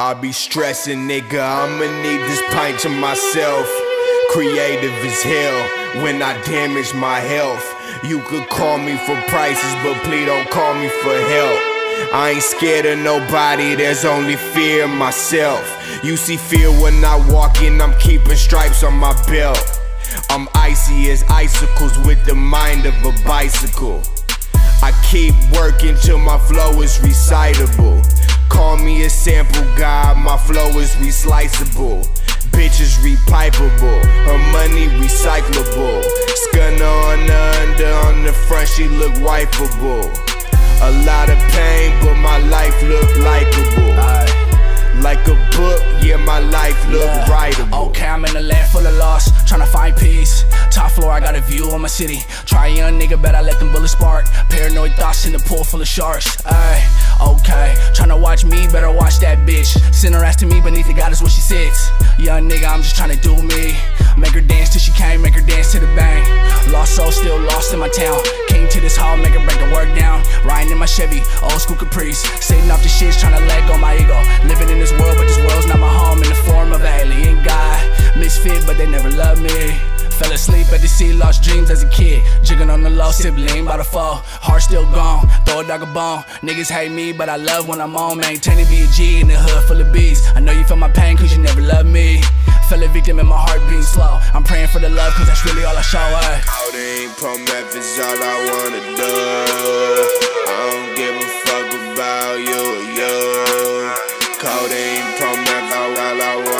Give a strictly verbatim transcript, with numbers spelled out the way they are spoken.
I be stressing, nigga, I'ma need this pint to myself. Creative as hell when I damage my health. You could call me for prices, but please don't call me for help. I ain't scared of nobody, there's only fear in myself. You see fear when I walk in, I'm keeping stripes on my belt. I'm icy as icicles with the mind of a bicycle. I keep working till my flow is recitable. Call me a sample guy, my flow is resliceable. Bitches repipeable, her money recyclable. Skunner on the under, on the front she look wipeable. A lot of pain, but my life look likeable. Like a book, yeah, my life look yeah. writable. Okay, I'm in a land full of loss, tryna find peace. Top floor, I got a view on my city. Try a young nigga, bet I let them bullets spark. Paranoid thoughts in the pool full of sharks. Ay, okay, tryna watch me, better watch that bitch. Send her ass to me, beneath the goddess where she sits. Young nigga, I'm just tryna do me. Make her dance till she can't, make her dance to the bang. Lost soul, still lost in my town. Came to this hall, make her break the work down. Riding in my Chevy, old school Caprice. Sitting off the shits, tryna let go my ego. Living in this world, but this world's not my home. In the form of an alien guy. Misfit, but they never loved me. Fell asleep at the sea, lost dreams as a kid. Jigging on the low, sibling by the fall. Heart still gone, throw a dog a bone. Niggas hate me, but I love when I'm on. Maintaining be a G in the hood full of bees. I know you feel my pain cause you never loved me. Fell a victim and my heart beating slow. I'm praying for the love cause that's really all I show. Ay. Codeine, prometh is all I wanna do. I don't give a fuck about you or you. Codeine, prometh, all I wanna do.